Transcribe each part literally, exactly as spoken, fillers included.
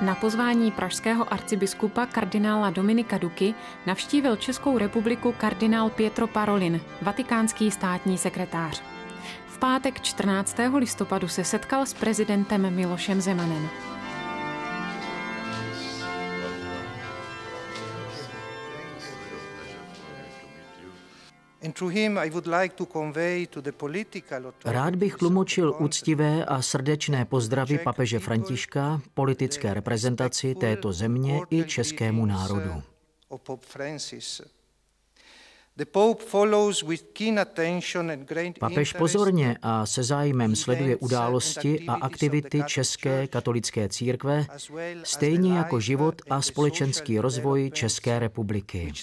Na pozvání pražského arcibiskupa kardinála Dominika Duky navštívil Českou republiku kardinál Pietro Parolin, vatikánský státní sekretář. V pátek čtrnáctého listopadu se setkal s prezidentem Milošem Zemanem. Rád bych tlumočil úctivé a srdečné pozdravy papeže Františka, politické reprezentaci této země i českému národu. Papež pozorně a se zájmem sleduje události a aktivity České katolické církve, stejně jako život a společenský rozvoj České republiky.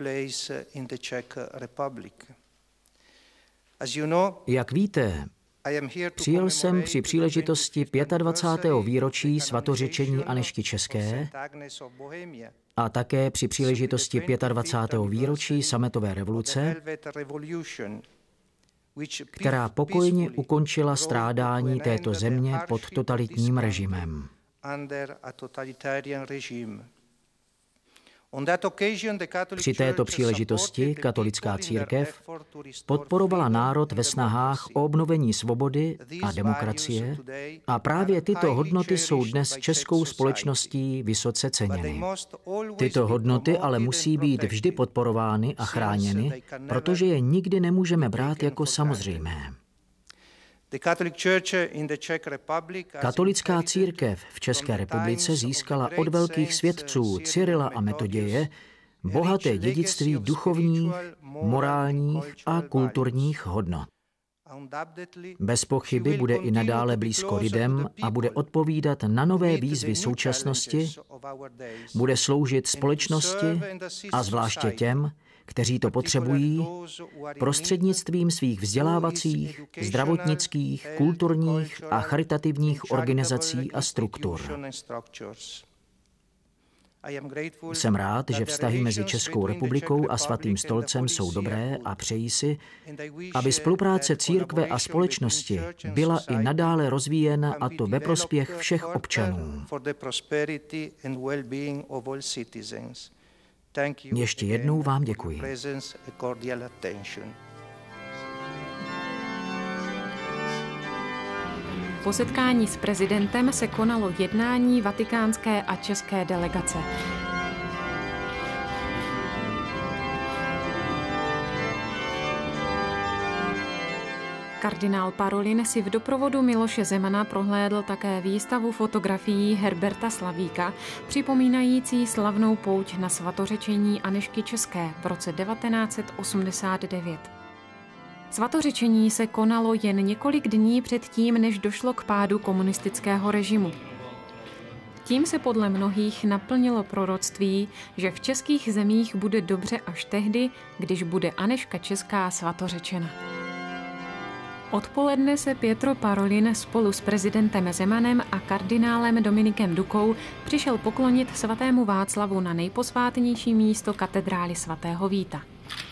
Jak víte, přijel jsem při příležitosti dvacátého pátého výročí svatořečení Anežky České a také při příležitosti dvacátého pátého výročí sametové revoluce, která pokojně ukončila strádání této země pod totalitním režimem. Při této příležitosti katolická církev podporovala národ ve snahách o obnovení svobody a demokracie a právě tyto hodnoty jsou dnes českou společností vysoce ceněny. Tyto hodnoty ale musí být vždy podporovány a chráněny, protože je nikdy nemůžeme brát jako samozřejmé. Katolická církev v České republice získala od velkých svědců Cyrila a Metoděje bohaté dědictví duchovních, morálních a kulturních hodnot. Bez pochyby bude i nadále blízko lidem a bude odpovídat na nové výzvy současnosti, bude sloužit společnosti a zvláště těm, kteří to potřebují, prostřednictvím svých vzdělávacích, zdravotnických, kulturních a charitativních organizací a struktur. Jsem rád, že vztahy mezi Českou republikou a Svatým stolcem jsou dobré a přeji si, aby spolupráce církve a společnosti byla i nadále rozvíjena, a to ve prospěch všech občanů. Ještě jednou vám děkuji. Po setkání s prezidentem se konalo jednání vatikánské a české delegace. Kardinál Parolin si v doprovodu Miloše Zemana prohlédl také výstavu fotografií Herberta Slavíka, připomínající slavnou pouť na svatořečení Anežky České v roce devatenáct set osmdesát devět. Svatořečení se konalo jen několik dní předtím, než došlo k pádu komunistického režimu. Tím se podle mnohých naplnilo proroctví, že v českých zemích bude dobře až tehdy, když bude Anežka Česká svatořečena. Odpoledne se Pietro Parolin spolu s prezidentem Zemanem a kardinálem Dominikem Dukou přišel poklonit svatému Václavu na nejposvátnější místo katedrály svatého Víta.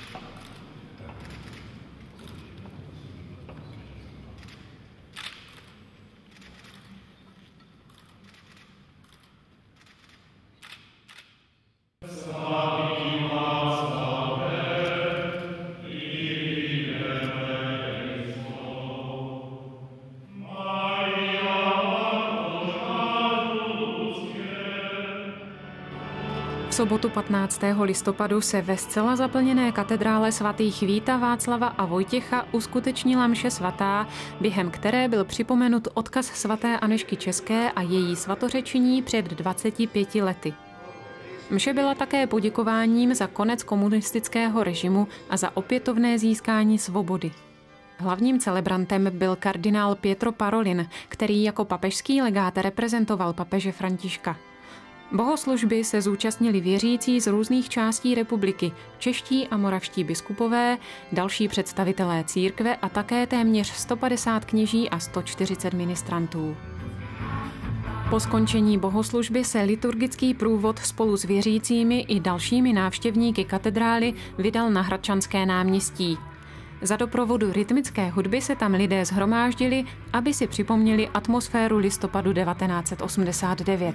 V sobotu patnáctého listopadu se ve zcela zaplněné katedrále svatých Víta, Václava a Vojtěcha uskutečnila mše svatá, během které byl připomenut odkaz svaté Anežky České a její svatořečení před dvaceti pěti lety. Mše byla také poděkováním za konec komunistického režimu a za opětovné získání svobody. Hlavním celebrantem byl kardinál Pietro Parolin, který jako papežský legát reprezentoval papeže Františka. Bohoslužby se zúčastnili věřící z různých částí republiky, čeští a moravští biskupové, další představitelé církve a také téměř sto padesát kněží a sto čtyřicet ministrantů. Po skončení bohoslužby se liturgický průvod spolu s věřícími i dalšími návštěvníky katedrály vydal na Hradčanské náměstí. Za doprovodu rytmické hudby se tam lidé shromáždili, aby si připomněli atmosféru listopadu devatenáct set osmdesát devět.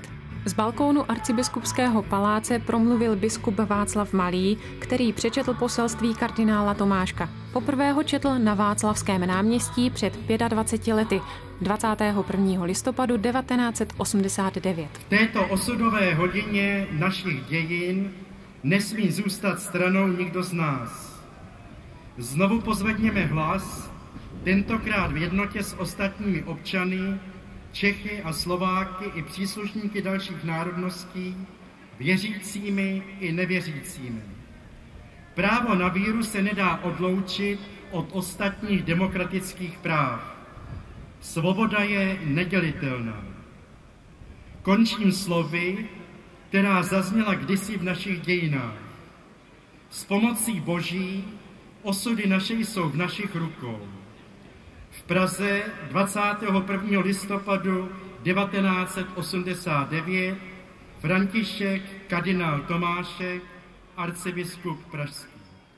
Z balkónu arcibiskupského paláce promluvil biskup Václav Malý, který přečetl poselství kardinála Tomáška. Poprvé ho četl na Václavském náměstí před dvaceti pěti lety, dvacátého prvního listopadu devatenáct set osmdesát devět. V této osudové hodině našich dějin nesmí zůstat stranou nikdo z nás. Znovu pozvedněme hlas, tentokrát v jednotě s ostatními občany, Čechy a Slováky i příslušníky dalších národností, věřícími i nevěřícími. Právo na víru se nedá odloučit od ostatních demokratických práv. Svoboda je nedělitelná. Končím slovy, která zazněla kdysi v našich dějinách. S pomocí Boží osudy naše jsou v našich rukou. V Praze dvacátého prvního listopadu devatenáct set osmdesát devět František kardinál Tomášek, arcibiskup pražský.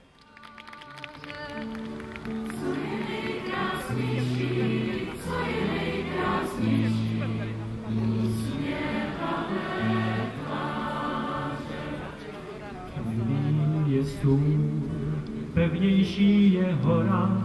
Je stůl, pevnější je hora.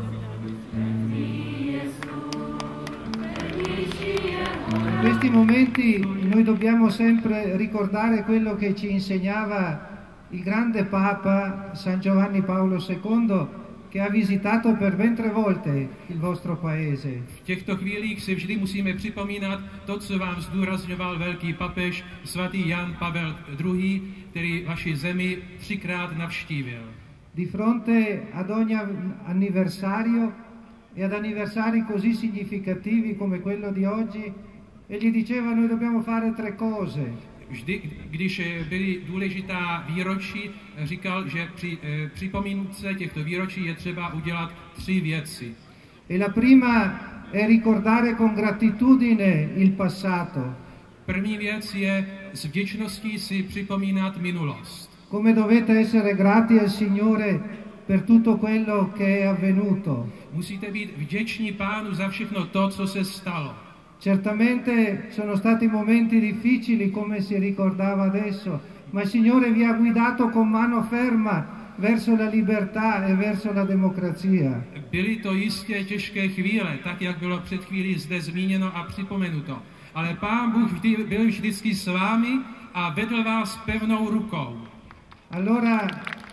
In questi momenti noi dobbiamo sempre ricordare quello che ci insegnava il grande Papa San Giovanni Paolo secondo, che ha visitato per ben tre volte il vostro paese. V těchto chvílích si vždy musíme připomínat to, co vám zdůrazňoval velký papež svatý Jan Pavel druhý., který vaši zemi třikrát navštívil. Di fronte ad ogni anniversario e ad anniversari così significativi come quello di oggi, egli diceva noi dobbiamo fare tre cose. Vždy, když byly důležitá výročí, říkal, že při eh, připomínce těchto výročí je třeba udělat tři věci. E la prima è ricordare con gratitudine il passato. První věc je s vděčností si připomínat minulost. Come dovete essere grati al Signore per tutto quello che è avvenuto. Musíte být vděční Pánu za všechno to, co se stalo. Certamente sono stati momenti difficili, come si ricordava adesso, ma il Signore vi ha guidato con mano ferma verso la libertà e verso la democrazia. Byly to jistě těžké chvíle, tak jak bylo před chvílí zde zmíněno a připomenuto. Ale Pán Bůh vždy, byl vždycky s vámi a vedl vás pevnou rukou. Allora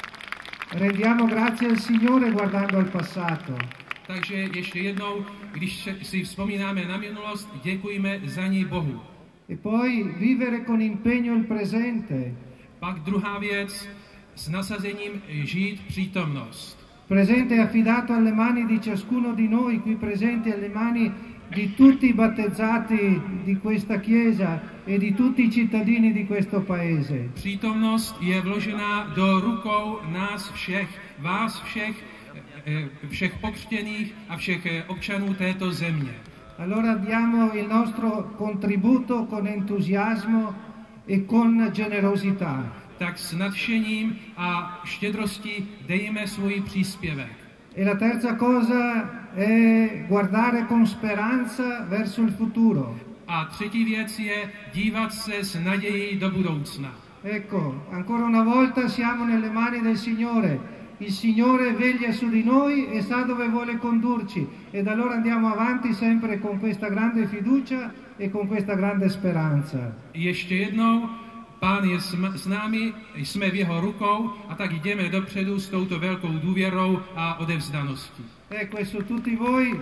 rendiamo grazie al Signore guardando al passato. Takže ještě jednou, když si vzpomínáme na minulost, děkujme za ní Bohu. E poi vivere con impegno il presente. Pak druhá věc, s nasazením žít přítomnost. Presente è affidato alle mani di ciascuno di noi qui presenti, alle mani di tutti i battezzati di questa chiesa e di tutti i cittadini di questo paese. Přítomnost je vložená do rukou nás všech, vás všech, všech pokřtěných a všech občanů této země. Allora diamo il nostro contributo con entusiasmo e con generosità. Tak s nadšením a štědrostí dejme svůj příspěvek. E la terza cosa è guardare con speranza verso il futuro. A třetí věc je dívat se s nadějí do budoucna. Ecco, ancora una volta siamo nelle mani del Signore. Il Signore veglia su di noi e sa dove vuole condurci, ed allora andiamo avanti sempre con questa grande fiducia e con questa grande speranza. Ještě jednou, Pán je s námi, jsme v jeho rukou a tak jdeme dopředu s touto velkou důvěrou a odevzdaností. Ecco, e su tutti voi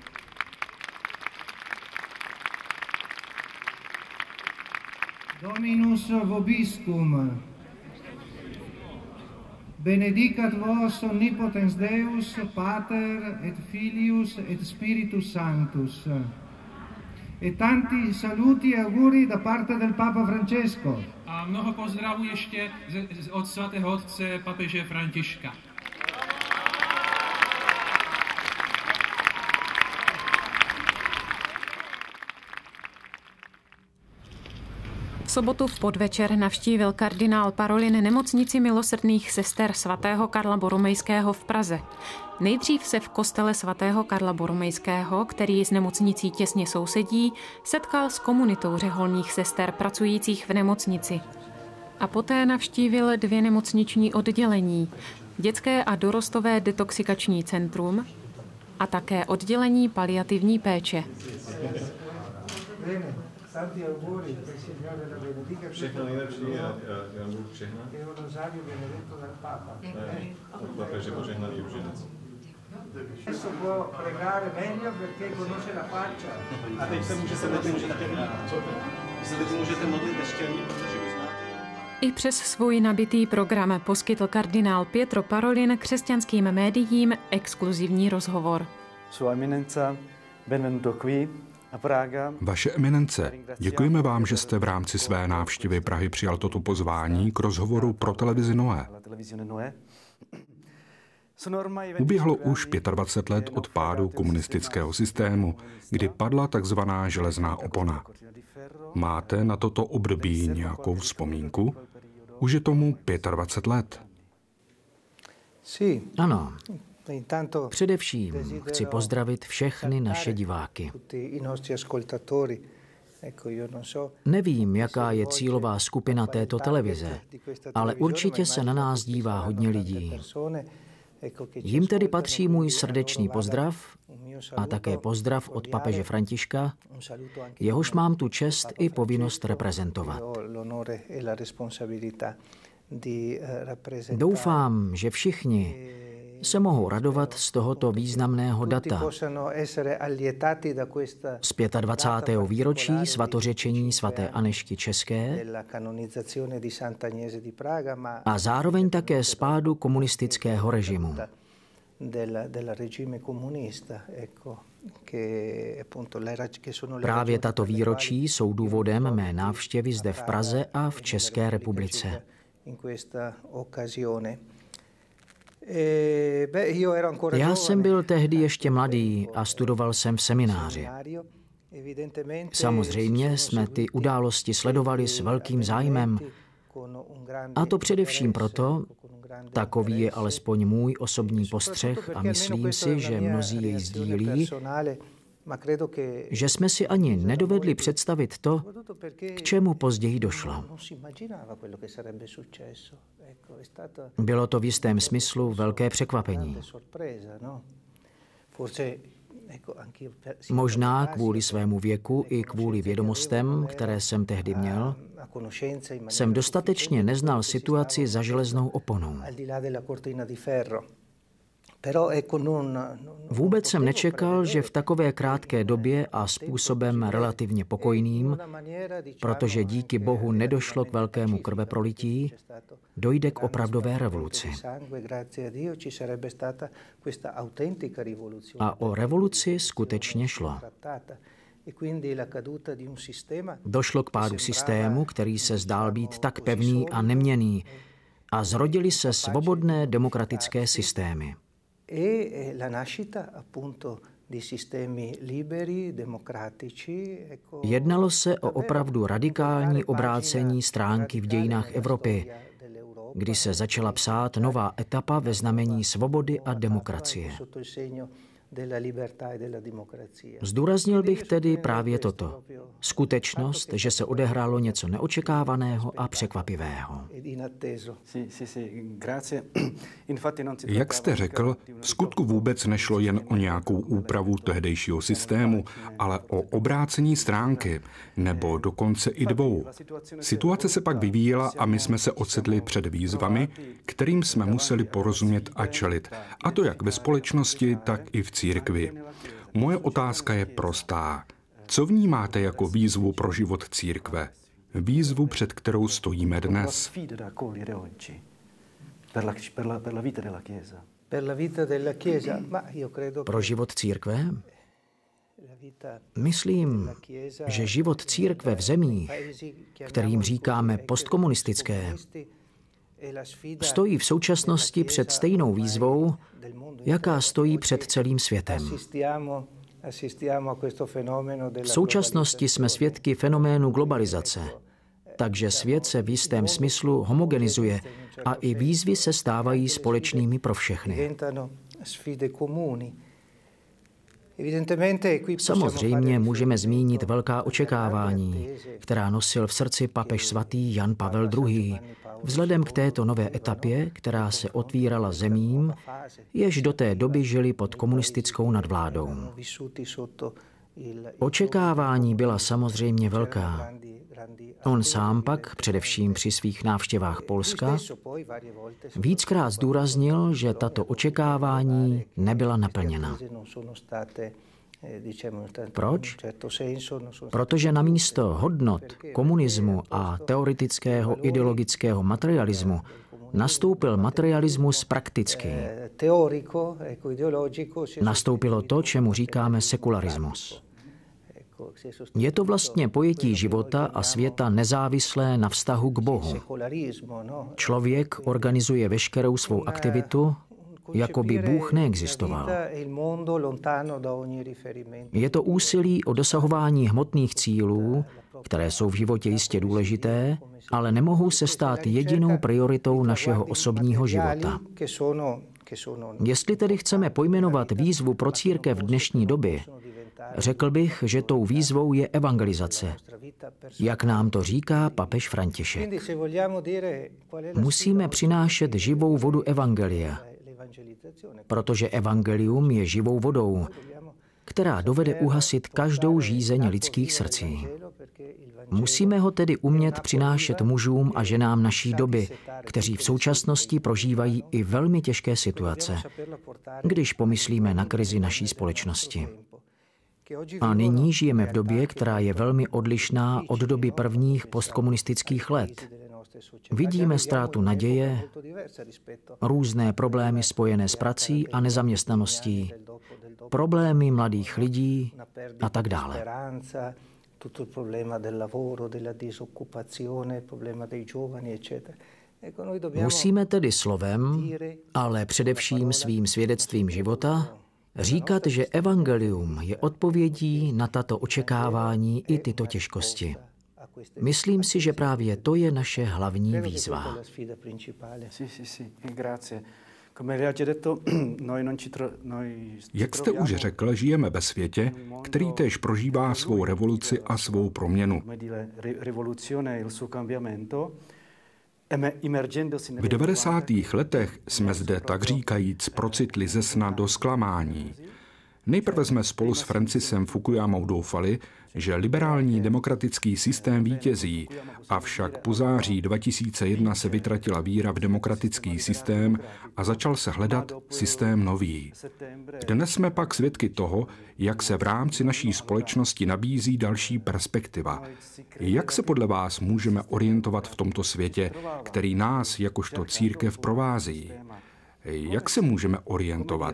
Dominus vobiscum. Benedicat vos omnipotens Deus, Pater et Filius et Spiritus Sanctus. E tanti saluti e auguri da parte del Papa Francesco. A mnoho pozdravů ještě od svatého otce papeže Františka. sobotu v podvečer navštívil kardinál Parolin nemocnici milosrdných sester svatého Karla Boromejského v Praze. Nejdřív se v kostele svatého Karla Boromejského, který s nemocnicí těsně sousedí, setkal s komunitou řeholních sester pracujících v nemocnici. A poté navštívil dvě nemocniční oddělení, dětské a dorostové detoxikační centrum a také oddělení paliativní péče. Všechno nejlepší a já budu přehnat. Papeže požehnaný růženec. A teď se můžete můžete se můžete modlit ještě líp, protože vy znáte. I přes svůj nabitý program poskytl kardinál Pietro Parolin křesťanským médiím exkluzivní rozhovor. Sua eminenza, benvenuto qui. Vaše eminence, děkujeme vám, že jste v rámci své návštěvy Prahy přijal toto pozvání k rozhovoru pro televizi Noé. Uběhlo už dvacet pět let od pádu komunistického systému, kdy padla takzvaná železná opona. Máte na toto období nějakou vzpomínku? Už je tomu dvacet pět let. Ano. Především chci pozdravit všechny naše diváky. Nevím, jaká je cílová skupina této televize, ale určitě se na nás dívá hodně lidí. Jim tedy patří můj srdečný pozdrav a také pozdrav od papeže Františka, jehož mám tu čest i povinnost reprezentovat. Doufám, že všichni se mohou radovat z tohoto významného data. Z dvacátého pátého výročí svatořečení svaté Anežky České a zároveň také z pádu komunistického režimu. Právě tato výročí jsou důvodem mé návštěvy zde v Praze a v České republice. Já jsem byl tehdy ještě mladý a studoval jsem v semináři. Samozřejmě jsme ty události sledovali s velkým zájmem, a to především proto, takový je alespoň můj osobní postřeh a myslím si, že mnozí jej sdílí, že jsme si ani nedovedli představit to, k čemu později došlo. Bylo to v jistém smyslu velké překvapení. Možná kvůli svému věku i kvůli vědomostem, které jsem tehdy měl, jsem dostatečně neznal situaci za železnou oponou. Vůbec jsem nečekal, že v takové krátké době a způsobem relativně pokojným, protože díky Bohu nedošlo k velkému krveprolití, dojde k opravdové revoluci. A o revoluci skutečně šlo. Došlo k pádu systému, který se zdál být tak pevný a neměnný, a zrodily se svobodné demokratické systémy. Jednalo se o opravdu radikální obrácení stránky v dějinách Evropy, kdy se začala psát nová etapa ve znamení svobody a demokracie. Zdůraznil bych tedy právě toto. Skutečnost, že se odehrálo něco neočekávaného a překvapivého. Jak jste řekl, v skutku vůbec nešlo jen o nějakou úpravu tehdejšího systému, ale o obrácení stránky, nebo dokonce i dvou. Situace se pak vyvíjela a my jsme se ocitli před výzvami, kterým jsme museli porozumět a čelit, a to jak ve společnosti, tak i v církvi. Moje otázka je prostá. Co vnímáte jako výzvu pro život církve? Výzvu, před kterou stojíme dnes? Pro život církve? Myslím, že život církve v zemích, kterým říkáme postkomunistické, stojí v současnosti před stejnou výzvou, jaká stojí před celým světem. V současnosti jsme svědky fenoménu globalizace, takže svět se v jistém smyslu homogenizuje a i výzvy se stávají společnými pro všechny. Samozřejmě můžeme zmínit velká očekávání, která nosil v srdci papež svatý Jan Pavel druhý. Vzhledem k této nové etapě, která se otvírala zemím, jež do té doby žili pod komunistickou nadvládou. Očekávání byla samozřejmě velká. On sám pak, především při svých návštěvách Polska, víckrát zdůraznil, že tato očekávání nebyla naplněna. Proč? Protože namísto hodnot komunismu a teoretického ideologického materialismu nastoupil materialismus praktický. Nastoupilo to, čemu říkáme sekularismus. Je to vlastně pojetí života a světa nezávislé na vztahu k Bohu. Člověk organizuje veškerou svou aktivitu, jako by Bůh neexistoval. Je to úsilí o dosahování hmotných cílů, které jsou v životě jistě důležité, ale nemohou se stát jedinou prioritou našeho osobního života. Jestli tedy chceme pojmenovat výzvu pro církev dnešní doby, řekl bych, že tou výzvou je evangelizace, jak nám to říká papež František. Musíme přinášet živou vodu evangelia, protože evangelium je živou vodou, která dovede uhasit každou žízeň lidských srdcí. Musíme ho tedy umět přinášet mužům a ženám naší doby, kteří v současnosti prožívají i velmi těžké situace, když pomyslíme na krizi naší společnosti. A nyní žijeme v době, která je velmi odlišná od doby prvních postkomunistických let. Vidíme ztrátu naděje, různé problémy spojené s prací a nezaměstnaností, problémy mladých lidí a tak dále. Musíme tedy slovem, ale především svým svědectvím života, říkat, že evangelium je odpovědí na tato očekávání i tyto těžkosti. Myslím si, že právě to je naše hlavní výzva. Jak jste už řekl, žijeme ve světě, který též prožívá svou revoluci a svou proměnu. V devadesátých letech jsme zde tak říkajíc procitli ze sna do zklamání. Nejprve jsme spolu s Francisem Fukuyamou doufali, že liberální demokratický systém vítězí, avšak po září dva tisíce jedna se vytratila víra v demokratický systém a začal se hledat systém nový. Dnes jsme pak svědky toho, jak se v rámci naší společnosti nabízí další perspektiva. Jak se podle vás můžeme orientovat v tomto světě, který nás jakožto církev provází? Jak se můžeme orientovat?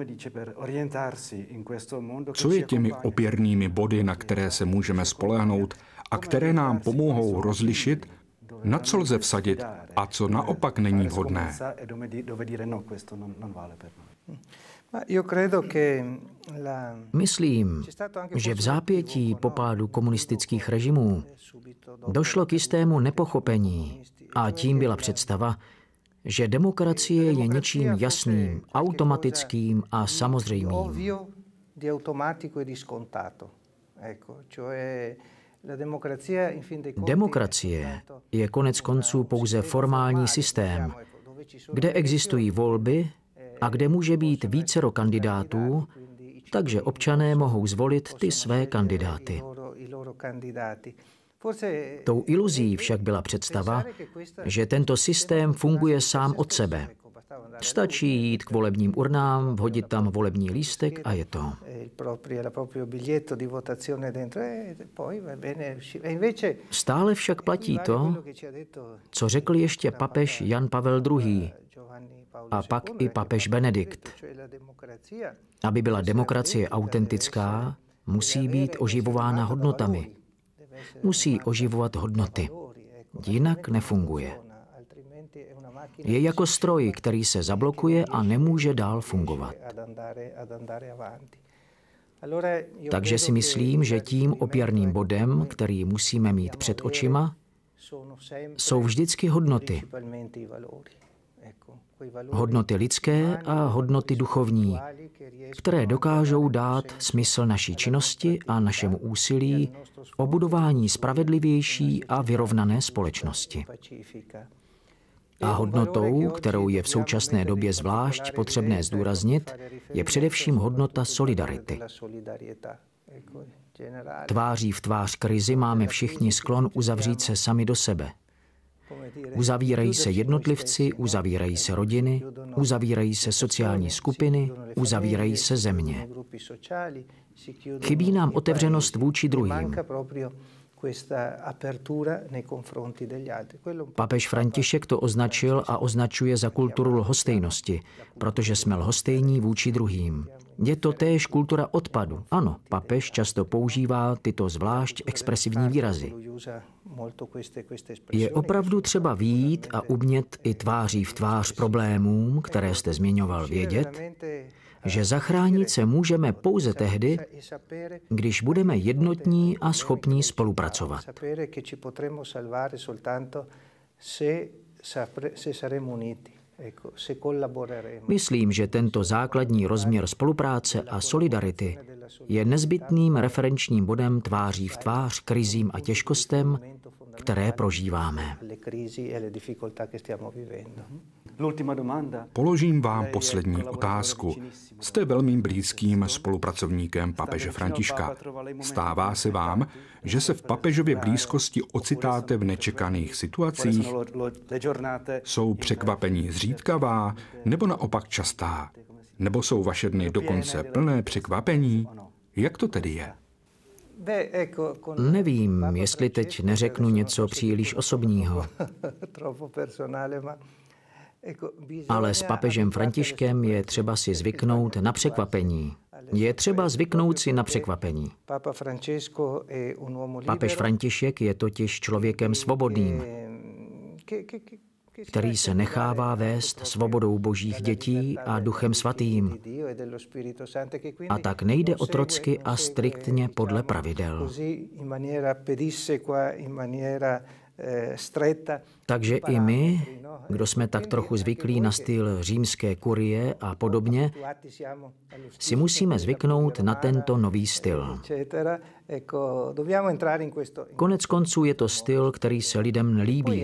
Co je těmi opěrnými body, na které se můžeme spolehnout a které nám pomohou rozlišit, na co lze vsadit a co naopak není vhodné? Myslím, že v zápětí po pádu komunistických režimů došlo k jistému nepochopení a tím byla představa, že demokracie je něčím jasným, automatickým a samozřejmým. Demokracie je konec konců pouze formální systém, kde existují volby a kde může být vícero kandidátů, takže občané mohou zvolit ty své kandidáty. Tou iluzí však byla představa, že tento systém funguje sám od sebe. Stačí jít k volebním urnám, vhodit tam volební lístek a je to. Stále však platí to, co řekl ještě papež Jan Pavel druhý. A pak i papež Benedikt. Aby byla demokracie autentická, musí být oživována hodnotami. Musí oživovat hodnoty. Jinak nefunguje. Je jako stroj, který se zablokuje a nemůže dál fungovat. Takže si myslím, že tím opěrným bodem, který musíme mít před očima, jsou vždycky hodnoty. Hodnoty lidské a hodnoty duchovní, které dokážou dát smysl naší činnosti a našemu úsilí o budování spravedlivější a vyrovnané společnosti. A hodnotou, kterou je v současné době zvlášť potřebné zdůraznit, je především hodnota solidarity. Tváří v tvář krizi máme všichni sklon uzavřít se sami do sebe. Uzavírají se jednotlivci, uzavírají se rodiny, uzavírají se sociální skupiny, uzavírají se země. Chybí nám otevřenost vůči druhým. Papež František to označil a označuje za kulturu lhostejnosti, protože jsme lhostejní vůči druhým. Je to též kultura odpadu. Ano, papež často používá tyto zvlášť expresivní výrazy. Je opravdu třeba vyjít a umět i tváří v tvář problémům, které jste zmiňoval, vědět, že zachránit se můžeme pouze tehdy, když budeme jednotní a schopní spolupracovat. Myslím, že tento základní rozměr spolupráce a solidarity je nezbytným referenčním bodem tváří v tvář krizím a těžkostem, které prožíváme. Položím vám poslední otázku. Jste velmi blízkým spolupracovníkem papeže Františka. Stává se vám, že se v papežově blízkosti ocitáte v nečekaných situacích? Jsou překvapení zřídkavá nebo naopak častá? Nebo jsou vaše dny dokonce plné překvapení? Jak to tedy je? Nevím, jestli teď neřeknu něco příliš osobního. Ale s papežem Františkem je třeba si zvyknout na překvapení. Je třeba zvyknout si na překvapení. Papež František je totiž člověkem svobodným, který se nechává vést svobodou božích dětí a Duchem Svatým. A tak nejde otrocky a striktně podle pravidel. Takže i my, kdo jsme tak trochu zvyklí na styl římské kurie a podobně, si musíme zvyknout na tento nový styl. Konec konců je to styl, který se lidem líbí.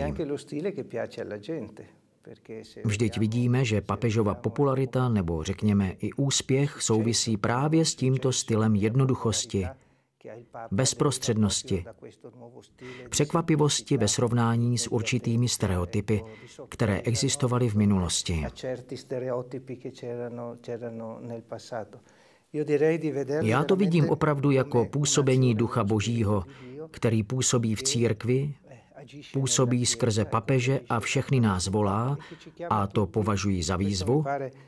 Vždyť vidíme, že papežova popularita, nebo řekněme i úspěch, souvisí právě s tímto stylem jednoduchosti, bezprostřednosti, překvapivosti ve srovnání s určitými stereotypy, které existovaly v minulosti. Já to vidím opravdu jako působení Ducha Božího, který působí v církvi, působí skrze papeže a všechny nás volá, a to považuji za výzvu,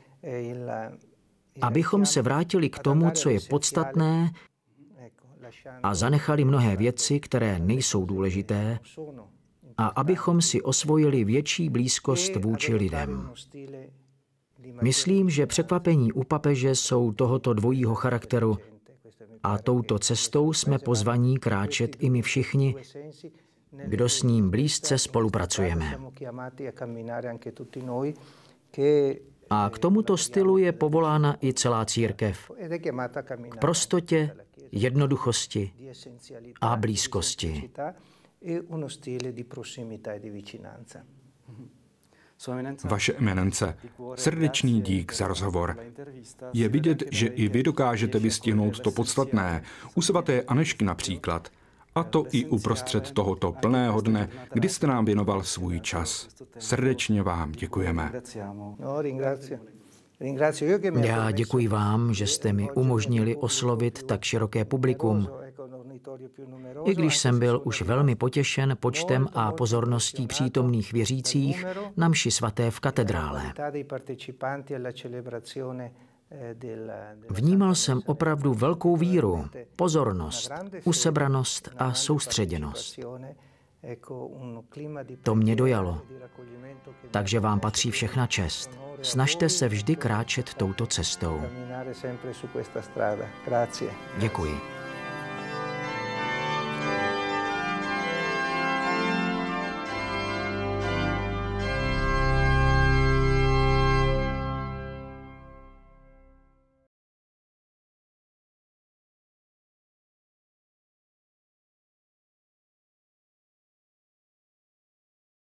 abychom se vrátili k tomu, co je podstatné, a zanechali mnohé věci, které nejsou důležité, a abychom si osvojili větší blízkost vůči lidem. Myslím, že překvapení u papeže jsou tohoto dvojího charakteru a touto cestou jsme pozvaní kráčet i my všichni, kdo s ním blízce spolupracujeme. A k tomuto stylu je povolána i celá církev. K prostotě, jednoduchosti a blízkosti. Vaše eminence, srdečný dík za rozhovor. Je vidět, že i vy dokážete vystihnout to podstatné, u svaté Anežky například, a to i uprostřed tohoto plného dne, kdy jste nám věnoval svůj čas. Srdečně vám děkujeme. Já děkuji vám, že jste mi umožnili oslovit tak široké publikum. I když jsem byl už velmi potěšen počtem a pozorností přítomných věřících na mši svaté v katedrále. Vnímal jsem opravdu velkou víru, pozornost, usebranost a soustředěnost. To mě dojalo. Takže vám patří všechna čest. Snažte se vždy kráčet touto cestou. Děkuji.